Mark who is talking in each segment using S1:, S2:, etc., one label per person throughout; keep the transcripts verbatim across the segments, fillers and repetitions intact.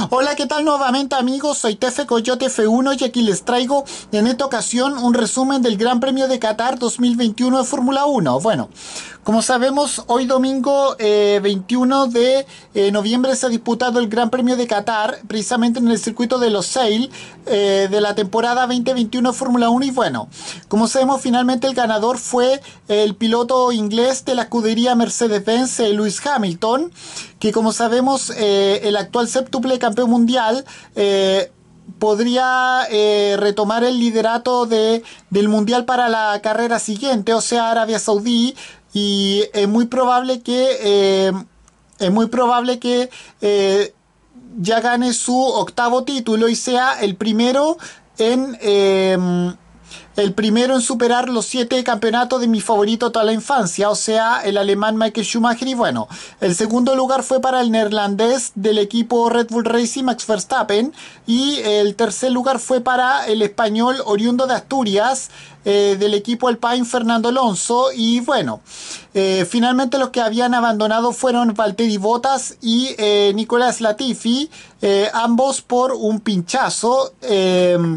S1: Hola, ¿qué tal nuevamente amigos? Soy Tefe Coyote F uno y aquí les traigo en esta ocasión un resumen del Gran Premio de Qatar dos mil veintiuno de Fórmula uno. Bueno, como sabemos, hoy domingo eh, veintiuno de noviembre se ha disputado el Gran Premio de Qatar, precisamente en el circuito de Los Sail eh, de la temporada veinte veintiuno de Fórmula uno. Y bueno, como sabemos, finalmente el ganador fue el piloto inglés de la escudería Mercedes-Benz, eh, Lewis Hamilton, que como sabemos eh, el actual séptuple campeón mundial eh, podría eh, retomar el liderato de, del mundial para la carrera siguiente, o sea Arabia Saudí, y es muy probable que eh, es muy probable que eh, ya gane su octavo título y sea el primero en eh, el primero en superar los siete campeonatos de mi favorito toda la infancia, o sea, el alemán Michael Schumacher. Y bueno, el segundo lugar fue para el neerlandés del equipo Red Bull Racing, Max Verstappen. Y el tercer lugar fue para el español oriundo de Asturias, eh, del equipo Alpine, Fernando Alonso. Y bueno, eh, finalmente los que habían abandonado fueron Valtteri Bottas y eh, Nicolás Latifi, eh, ambos por un pinchazo. Eh,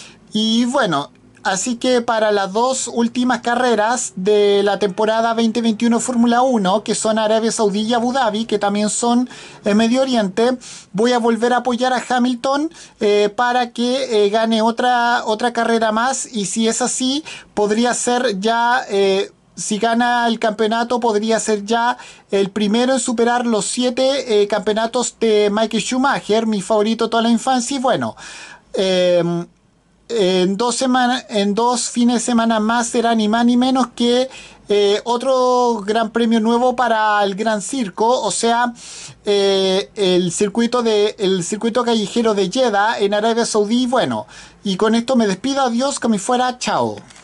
S1: y bueno, así que para las dos últimas carreras de la temporada veinte veintiuno Fórmula uno, que son Arabia Saudí y Abu Dhabi, que también son en Medio Oriente, voy a volver a apoyar a Hamilton eh, para que eh, gane otra, otra carrera más. Y si es así, podría ser ya... Eh, si gana el campeonato, podría ser ya el primero en superar los siete eh, campeonatos de Michael Schumacher, mi favorito toda la infancia. Y bueno, eh, En dos, semanas, en dos fines de semana más será ni más ni menos que eh, otro gran premio nuevo para el Gran Circo, o sea, eh, el circuito de el circuito callejero de Jeddah en Arabia Saudí. Bueno, y con esto me despido, adiós, que me fuera, chao.